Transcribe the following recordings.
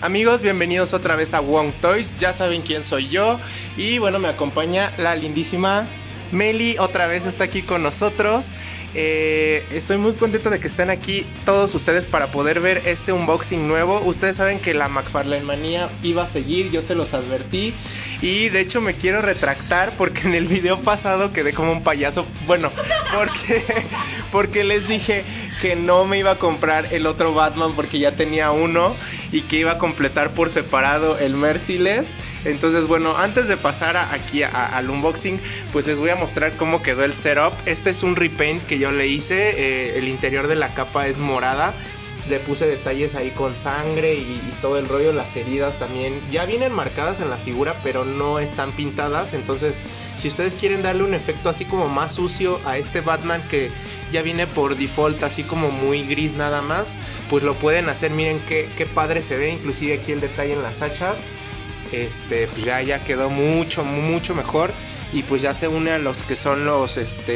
Amigos, bienvenidos otra vez a Wong Toys. Ya saben quién soy yo. Y bueno, me acompaña la lindísima Meli. Otra vez está aquí con nosotros. Estoy muy contento de que estén aquí todos ustedes para poder ver este unboxing nuevo. Ustedes saben que la McFarlane manía iba a seguir, yo se los advertí. Y de hecho me quiero retractar porque en el video pasado quedé como un payaso. Bueno, porque les dije que no me iba a comprar el otro Batman porque ya tenía uno y que iba a completar por separado el Merciless. Entonces bueno, antes de pasar aquí al unboxing, pues les voy a mostrar cómo quedó el setup. Este es un repaint que yo le hice, el interior de la capa es morada. Le puse detalles ahí con sangre y todo el rollo, las heridas también. Ya vienen marcadas en la figura, pero no están pintadas. Entonces, si ustedes quieren darle un efecto así como más sucio a este Batman que ya viene por default así como muy gris nada más, pues lo pueden hacer. Miren qué padre se ve, inclusive aquí el detalle en las hachas. Pues ya quedó mucho mejor. Y pues ya se une a los que son los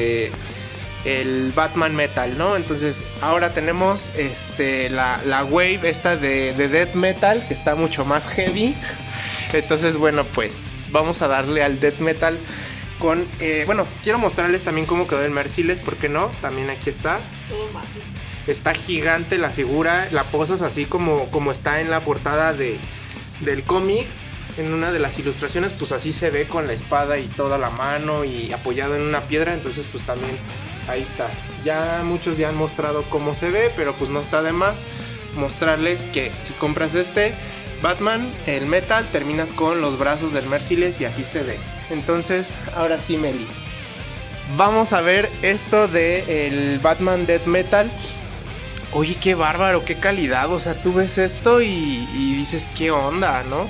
el Batman Metal, ¿no? Entonces ahora tenemos la wave esta de Death Metal, que está mucho más heavy. Entonces bueno, pues vamos a darle al Death Metal con bueno, quiero mostrarles también cómo quedó el Merciless, ¿por qué no? También aquí está. Está gigante la figura, la posas así como está en la portada del cómic. En una de las ilustraciones pues así se ve con la espada y toda la mano y apoyado en una piedra. Entonces pues también ahí está. Ya muchos ya han mostrado cómo se ve, pero pues no está de más mostrarles que si compras este Batman, el Metal, terminas con los brazos del Merciless y así se ve. Entonces ahora sí, Meli, vamos a ver esto de el Batman Death Metal. Oye, qué bárbaro, qué calidad. O sea, tú ves esto y dices, qué onda, ¿no?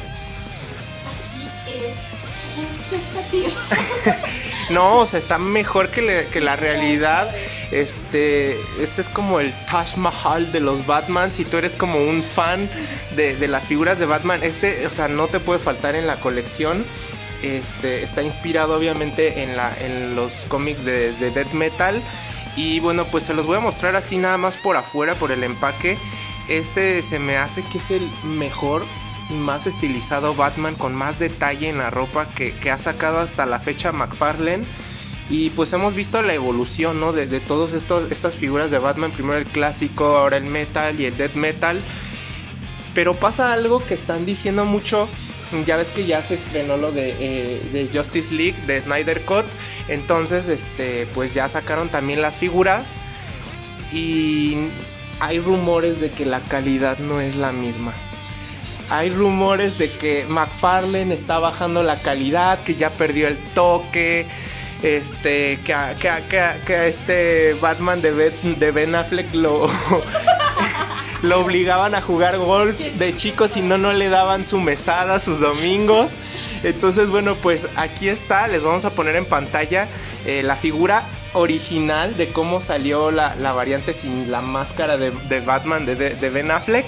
No, o sea, está mejor que la realidad. Este es como el Taj Mahal de los Batman. Si tú eres como un fan de las figuras de Batman, o sea, no te puede faltar en la colección. Está inspirado obviamente en los cómics de Death Metal. Y bueno, pues se los voy a mostrar así nada más por afuera, por el empaque. Se me hace que es el mejor y más estilizado Batman, con más detalle en la ropa que ha sacado hasta la fecha McFarlane. Y pues hemos visto la evolución, ¿no? de todas estas figuras de Batman. Primero el clásico, ahora el Metal y el Death Metal. Pero pasa algo que están diciendo mucho. Ya ves que ya se estrenó lo de Justice League, de Snyder Cut. Entonces pues ya sacaron también las figuras. Y hay rumores de que la calidad no es la misma. Hay rumores de que McFarlane está bajando la calidad, que ya perdió el toque, que a este Batman de Ben Affleck lo obligaban a jugar golf de chico, si no le daban su mesada sus domingos. Entonces bueno, pues aquí está, les vamos a poner en pantalla la figura original de cómo salió la variante sin la máscara de Batman de Ben Affleck.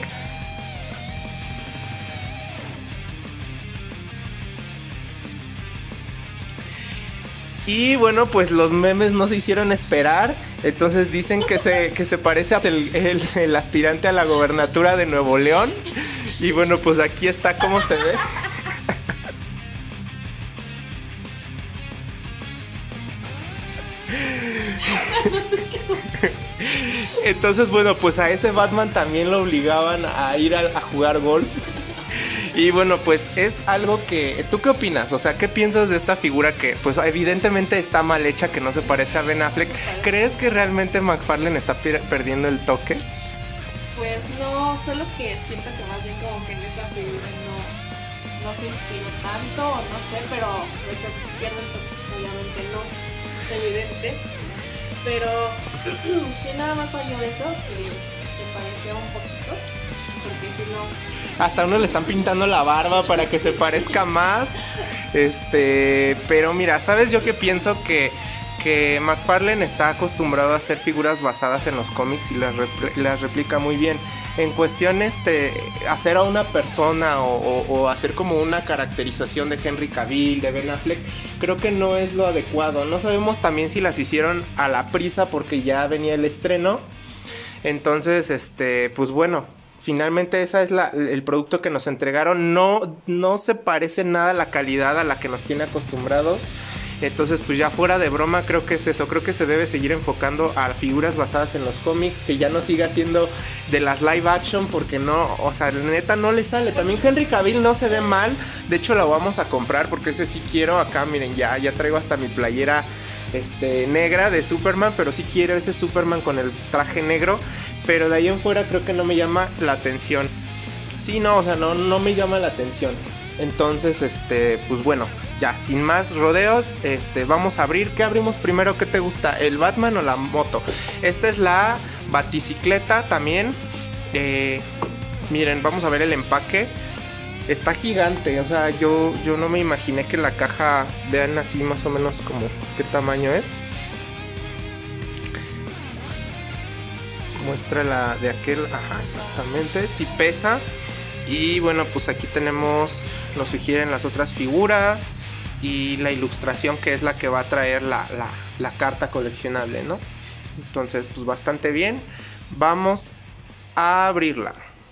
Y bueno, pues los memes no se hicieron esperar. Entonces dicen que se parece a el aspirante a la gobernatura de Nuevo León. Y bueno, pues aquí está cómo se ve. Entonces bueno, pues a ese Batman también lo obligaban a ir a jugar golf. Y bueno, pues es algo que... ¿Tú qué opinas? O sea, ¿qué piensas de esta figura que pues evidentemente está mal hecha, que no se parece a Ben Affleck? ¿Crees que realmente McFarlane está perdiendo el toque? Pues no, solo que siento que más bien como que en esa figura no se inspiró tanto, o no sé, pero de que pierde el toque pues obviamente no, es evidente. Pero sí, nada más falló eso, que se pareció un poquito, porque si no... Hasta uno le están pintando la barba para que se parezca más. Pero mira, ¿sabes yo qué pienso? Que McFarlane está acostumbrado a hacer figuras basadas en los cómics y las replica muy bien. En cuestión hacer a una persona o hacer como una caracterización de Henry Cavill, de Ben Affleck, creo que no es lo adecuado. No sabemos también si las hicieron a la prisa porque ya venía el estreno. Entonces, pues bueno, finalmente esa es el producto que nos entregaron. No se parece nada a la calidad a la que nos tiene acostumbrados. Entonces pues ya fuera de broma, creo que es eso. Creo que se debe seguir enfocando a figuras basadas en los cómics, que ya no siga siendo de las live action, porque no, o sea, neta no le sale. También Henry Cavill no se ve mal. De hecho lo vamos a comprar porque ese sí quiero. Acá miren, ya traigo hasta mi playera negra de Superman, pero sí quiero ese Superman con el traje negro. Pero de ahí en fuera creo que no me llama la atención. Sí, no, o sea, no me llama la atención. Entonces, pues bueno, ya, sin más rodeos, vamos a abrir. ¿Qué abrimos primero? ¿Qué te gusta? ¿El Batman o la moto? Esta es la baticicleta también. Miren, vamos a ver el empaque. Está gigante, o sea, yo no me imaginé que la caja, vean así más o menos como qué tamaño es. Muestra la de aquel, ajá, exactamente, sí pesa. Y bueno, pues aquí tenemos, nos sugieren las otras figuras y la ilustración, que es la que va a traer la carta coleccionable, ¿no? Entonces, pues bastante bien. Vamos a abrirla.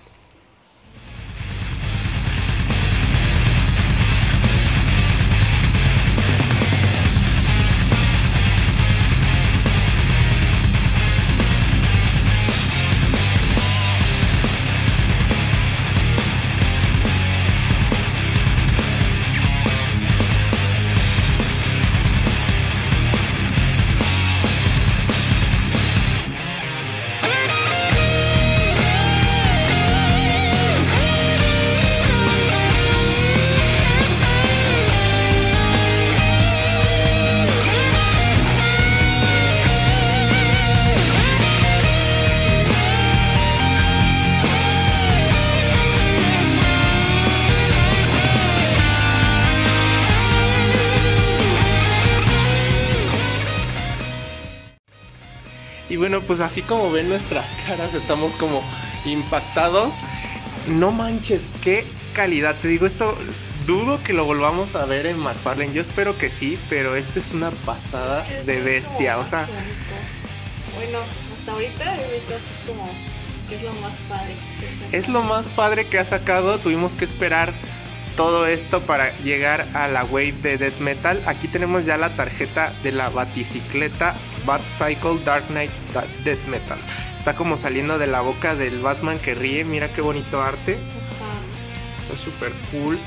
Y bueno, pues así como ven nuestras caras, estamos como impactados. No manches, qué calidad. Te digo, esto dudo que lo volvamos a ver en McFarlane. Yo espero que sí, pero esta es una pasada de bestia. O sea, bueno, hasta ahorita he visto así como que es lo más padre que es lo más padre que ha sacado. Tuvimos que esperar todo esto para llegar a la wave de Death Metal. Aquí tenemos ya la tarjeta de la baticicleta Batcycle Dark Knight Death Metal. Está como saliendo de la boca del Batman que ríe. Mira qué bonito arte. Está súper cool.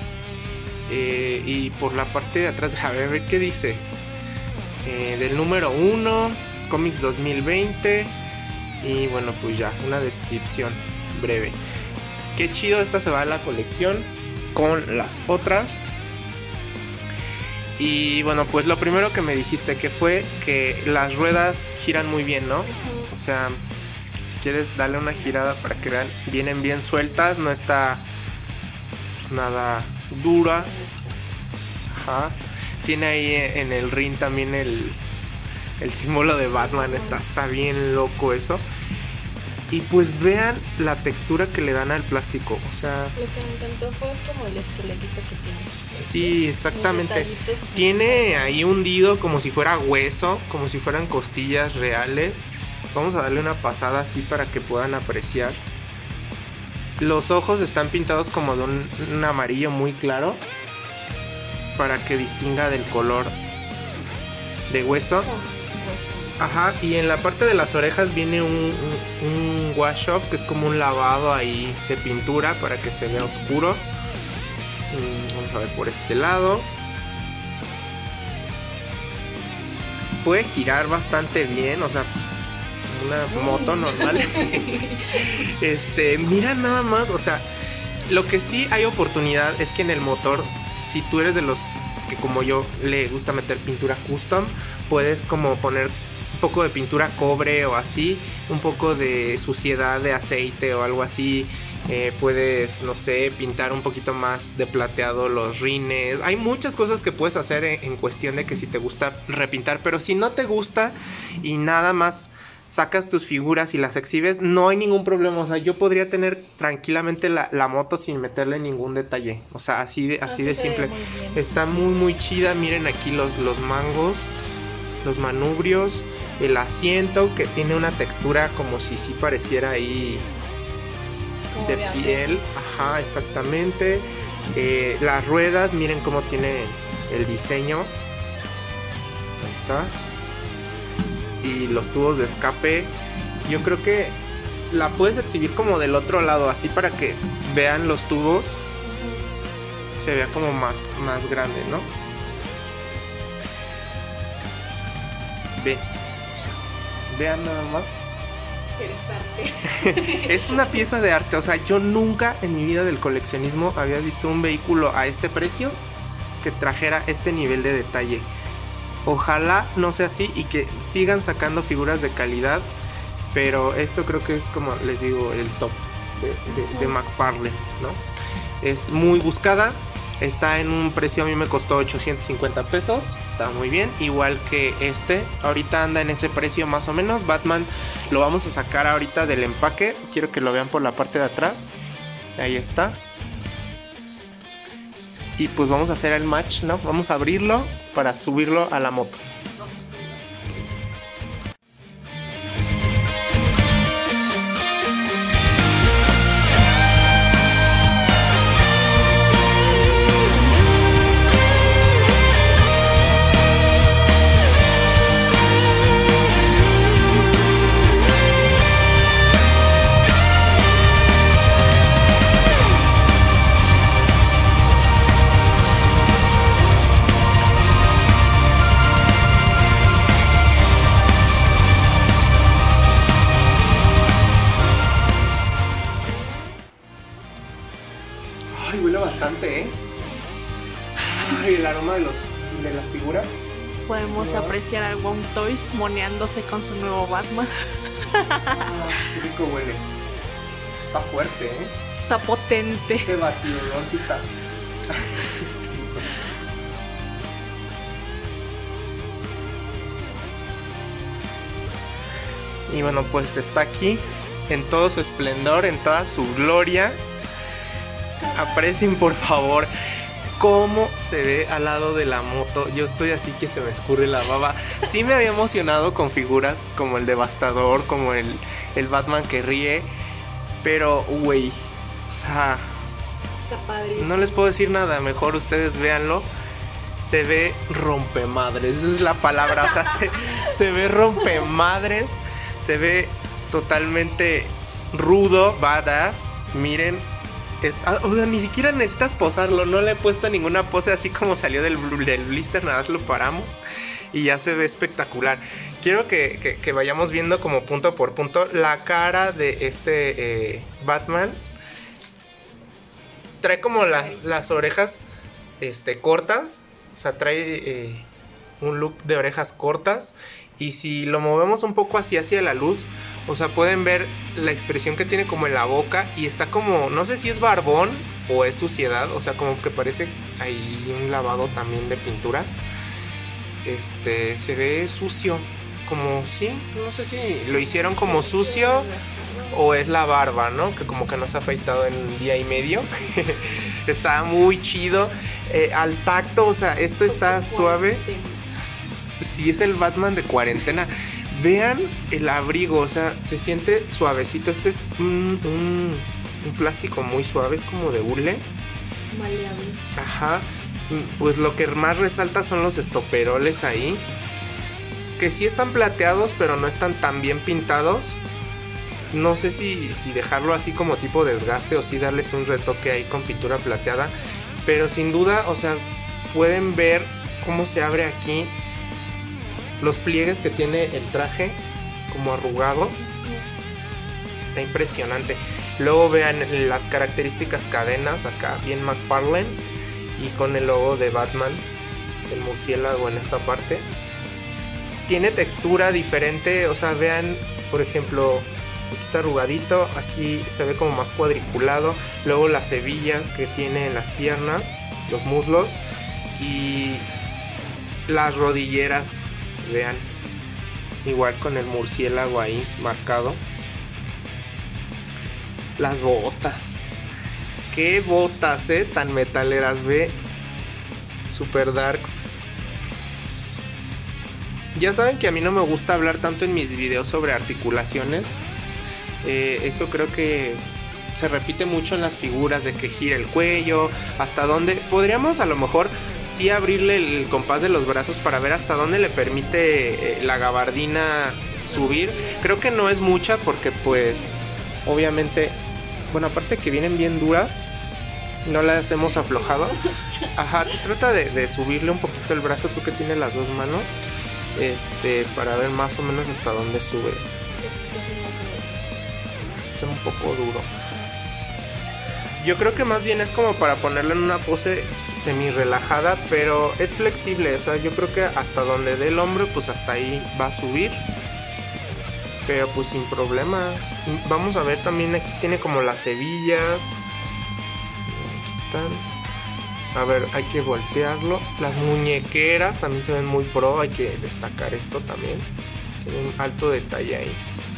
Y por la parte de atrás, a ver qué dice. Del número 1, Comics 2020. Y bueno, pues ya, una descripción breve. Qué chido, esta se va a la colección con las otras. Y bueno, pues lo primero que me dijiste que fue que las ruedas giran muy bien, ¿no? O sea, si quieres darle una girada para que vean, vienen bien sueltas, no está nada dura. Ajá. Tiene ahí en el ring también el símbolo de Batman, está bien loco eso. Y pues vean la textura que le dan al plástico, o sea... Lo que me encantó fue como el esqueletito que tiene. Sí, exactamente. Tiene ahí hundido como si fuera hueso, como si fueran costillas reales. Vamos a darle una pasada así para que puedan apreciar. Los ojos están pintados como de un amarillo muy claro, para que distinga del color de hueso. Ajá, y en la parte de las orejas viene un wash off, que es como un lavado ahí de pintura para que se vea oscuro. Vamos a ver por este lado. Puede girar bastante bien, o sea, una moto normal. Mira nada más, o sea, lo que sí hay oportunidad es que en el motor, si tú eres de los que como yo le gusta meter pintura custom, puedes como poner un poco de pintura cobre o así, un poco de suciedad de aceite o algo así. Puedes, no sé, pintar un poquito más de plateado los rines. Hay muchas cosas que puedes hacer en cuestión de que si te gusta repintar. Pero si no te gusta y nada más sacas tus figuras y las exhibes, no hay ningún problema. O sea, yo podría tener tranquilamente la moto sin meterle ningún detalle. O sea, así de simple. Está muy chida. Miren aquí los mangos, los manubrios, el asiento que tiene una textura como si sí pareciera ahí Como de piel. Ajá, exactamente. Las ruedas, miren cómo tiene el diseño. Ahí está. Y los tubos de escape. Yo creo que la puedes exhibir como del otro lado, así para que vean los tubos. Se vea como más grande, ¿no? Vean nada más. Interesante. Es una pieza de arte, o sea, yo nunca en mi vida del coleccionismo había visto un vehículo a este precio que trajera este nivel de detalle. Ojalá no sea así y que sigan sacando figuras de calidad, pero esto creo que es, como les digo, el top de McFarlane, ¿no? Es muy buscada, está en un precio, a mí me costó 850 pesos, está muy bien, igual que este, ahorita anda en ese precio más o menos. Batman lo vamos a sacar ahorita del empaque, quiero que lo vean por la parte de atrás, ahí está. Y pues vamos a hacer el match, ¿no? Vamos a abrirlo para subirlo a la moto. Ay, huele bastante, ¿eh? Ay, el aroma de las figuras. Podemos apreciar al Wong Toys moneándose con su nuevo Batman. Qué rico huele. Está fuerte, ¿eh? Está potente. Ese batidor sí está. Y bueno, pues está aquí en todo su esplendor, en toda su gloria. Aprecien por favor cómo se ve al lado de la moto. Yo estoy así que se me escurre la baba. Sí me había emocionado con figuras como el Devastador, como el Batman que ríe, pero güey, o sea, Está padrísimo. no les puedo decir nada, mejor ustedes véanlo. Se ve rompemadres, esa es la palabra, o sea, se ve rompemadres, se ve totalmente rudo, badass. Miren, o sea, ni siquiera necesitas posarlo, no le he puesto ninguna pose así como salió del blister, nada más lo paramos y ya se ve espectacular. Quiero que vayamos viendo como punto por punto la cara de este Batman. Trae como las orejas cortas, o sea, trae un look de orejas cortas. Y si lo movemos un poco hacia la luz, o sea, pueden ver la expresión que tiene como en la boca. Y está como, no sé si es barbón o es suciedad, o sea, como que parece ahí un lavado también de pintura. Se ve sucio, como sí, no sé si lo hicieron como sucio o es la barba, ¿no? Que como que no se ha afeitado en un día y medio. Está muy chido. Al tacto, o sea, esto está suave. Sí, es el Batman de cuarentena. Vean el abrigo, o sea, se siente suavecito. Este es un plástico muy suave, es como de hule. Maleable. Ajá. Pues lo que más resalta son los estoperoles ahí, que sí están plateados, pero no están tan bien pintados. No sé si dejarlo así como tipo desgaste o si darles un retoque ahí con pintura plateada. Pero sin duda, o sea, pueden ver cómo se abre aquí los pliegues que tiene el traje como arrugado. Está impresionante. Luego vean las características cadenas acá, bien McFarlane, y con el logo de Batman, el murciélago en esta parte. Tiene textura diferente, o sea, vean, por ejemplo, aquí está arrugadito, aquí se ve como más cuadriculado. Luego las hebillas que tiene en las piernas, los muslos y las rodilleras, vean, igual con el murciélago ahí marcado. Las botas, qué botas, tan metaleras, ve, super darks. Ya saben que a mí no me gusta hablar tanto en mis videos sobre articulaciones. Eso creo que se repite mucho en las figuras de que gira el cuello, hasta dónde. Podríamos a lo mejor sí abrirle el compás de los brazos para ver hasta dónde le permite la gabardina subir. Creo que no es mucha porque pues obviamente, bueno, aparte que vienen bien duras, no las hemos aflojado. Ajá, tú trata de subirle un poquito el brazo, tú que tienes las dos manos, para ver más o menos hasta dónde sube. Está un poco duro. Yo creo que más bien es como para ponerlo en una pose semi relajada, pero es flexible, o sea, yo creo que hasta donde dé el hombro, pues hasta ahí va a subir, pero pues sin problema. Vamos a ver, también aquí tiene como las hebillas. A ver, hay que voltearlo. Las muñequeras también se ven muy pro, hay que destacar esto también. Tiene un alto detalle ahí.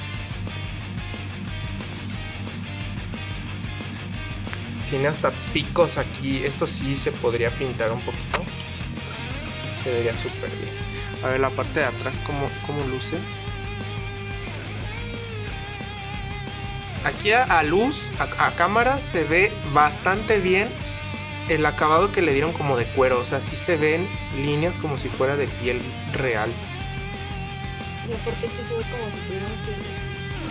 Tiene hasta picos aquí. Esto sí se podría pintar un poquito. Se vería súper bien. A ver la parte de atrás cómo luce. Aquí a luz, a cámara, se ve bastante bien el acabado que le dieron como de cuero. O sea, sí se ven líneas como si fuera de piel real. Y aparte que se ve como si tuvieran cielos.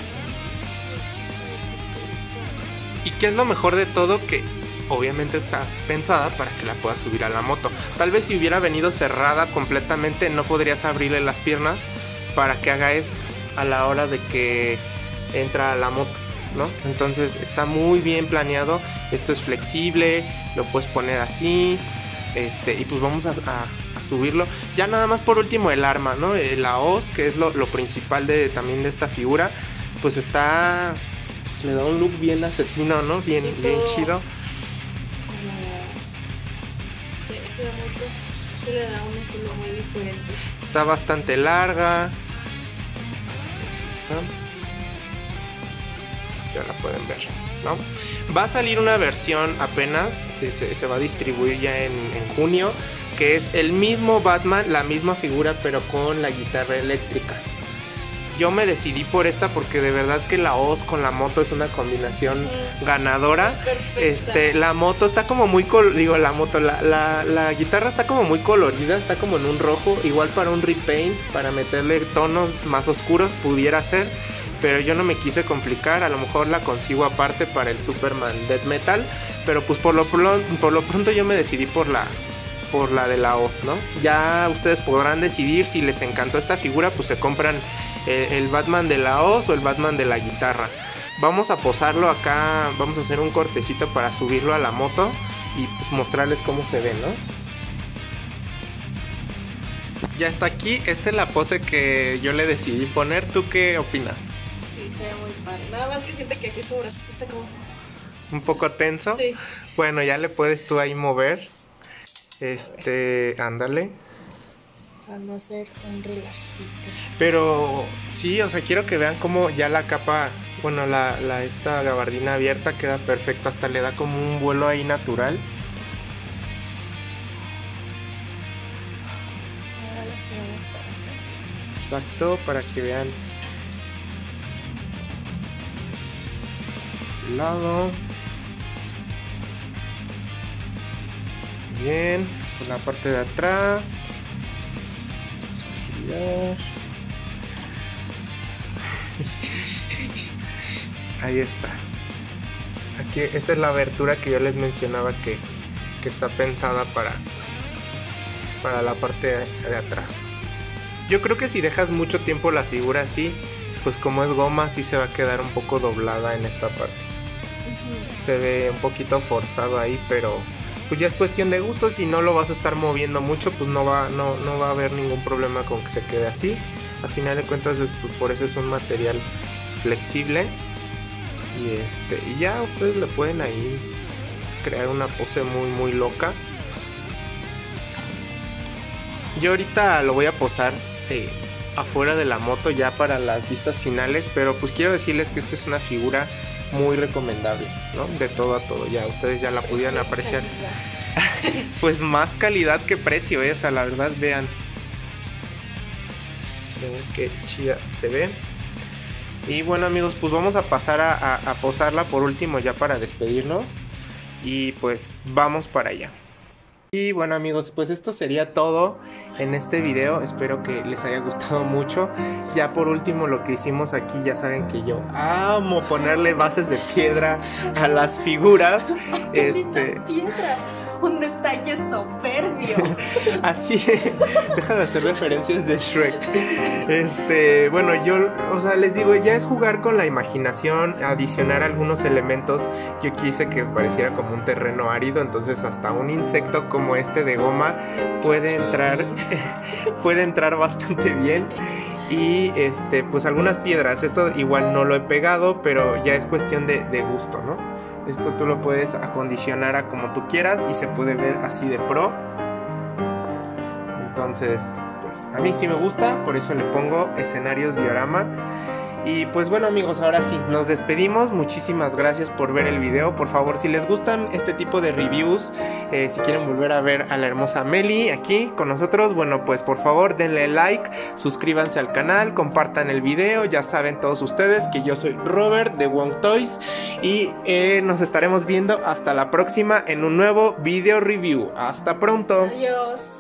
¿Y qué es lo mejor de todo? Que obviamente está pensada para que la puedas subir a la moto. Tal vez si hubiera venido cerrada completamente no podrías abrirle las piernas para que haga esto a la hora de que entra a la moto, ¿no? Entonces está muy bien planeado. Esto es flexible, lo puedes poner así, y pues vamos a subirlo. Ya nada más por último el arma, ¿no? La hoz, que es lo principal también de esta figura, pues está... Le da un look bien asesino, ¿no? Bien, sí, bien chido. Esa moto se le da un estilo muy diferente. Está bastante larga. Ya la pueden ver, ¿no? Va a salir una versión apenas, se va a distribuir ya en junio, que es el mismo Batman, la misma figura, pero con la guitarra eléctrica. Yo me decidí por esta porque de verdad que la hoz con la moto es una combinación ganadora. La moto está como muy la guitarra está como muy colorida, está como en un rojo, igual para un repaint, para meterle tonos más oscuros pudiera ser, pero yo no me quise complicar. A lo mejor la consigo aparte para el Superman Death Metal, pero pues por lo pronto yo me decidí por la de la hoz, ¿no? Ya ustedes podrán decidir si les encantó esta figura, pues se compran el Batman de la hoz o el Batman de la guitarra. Vamos a posarlo acá, vamos a hacer un cortecito para subirlo a la moto y pues mostrarles cómo se ve, ¿no? Ya está aquí, esta es la pose que yo le decidí poner. ¿Tú qué opinas? Sí, se ve muy padre. Nada más que siente que aquí su brazo está como... ¿Un poco tenso? Sí. Bueno, ya le puedes tú ahí mover. Ándale. Para no hacer un relajito. Pero sí, o sea, quiero que vean cómo ya la capa, bueno, esta gabardina abierta queda perfecta, hasta le da como un vuelo ahí natural. Exacto, para que vean el lado. Bien, por la parte de atrás. Ahí está. Aquí esta es la abertura que yo les mencionaba que está pensada para la parte de atrás. Yo creo que si dejas mucho tiempo la figura así, pues como es goma, sí se va a quedar un poco doblada en esta parte. Se ve un poquito forzado ahí, pero pues ya es cuestión de gustos. Si no lo vas a estar moviendo mucho, pues no va a haber ningún problema con que se quede así. A final de cuentas, pues por eso es un material flexible. Y ya ustedes le pueden ahí crear una pose muy muy loca. Yo ahorita lo voy a posar afuera de la moto ya para las vistas finales, pero pues quiero decirles que esta es una figura muy recomendable, ¿no? De todo a todo, ya ustedes ya la pudieran apreciar. Pues más calidad que precio, o sea, la verdad, vean qué chida se ve. Y bueno amigos, pues vamos a pasar a posarla por último ya para despedirnos. Y pues vamos para allá. Y bueno amigos, pues esto sería todo en este video. Espero que les haya gustado mucho. Ya por último lo que hicimos aquí, ya saben que yo amo ponerle bases de piedra a las figuras. Piedra, un detalle soberbio. Así, deja de hacer referencias de Shrek. Bueno, yo, o sea, les digo, ya es jugar con la imaginación, adicionar algunos elementos. Yo quise que pareciera como un terreno árido, entonces hasta un insecto como este de goma puede entrar, puede entrar bastante bien. Y pues algunas piedras, esto igual no lo he pegado, pero ya es cuestión de gusto, ¿no? Esto tú lo puedes acondicionar a como tú quieras y se puede ver así de pro. Entonces, pues a mí sí me gusta, por eso le pongo escenarios diorama. Y pues bueno amigos, ahora sí, nos despedimos. Muchísimas gracias por ver el video. Por favor, si les gustan este tipo de reviews, si quieren volver a ver a la hermosa Meli aquí con nosotros, bueno pues por favor denle like, suscríbanse al canal, compartan el video. Ya saben todos ustedes que yo soy Robert de Wong Toys. Y nos estaremos viendo hasta la próxima en un nuevo video review. Hasta pronto. Adiós.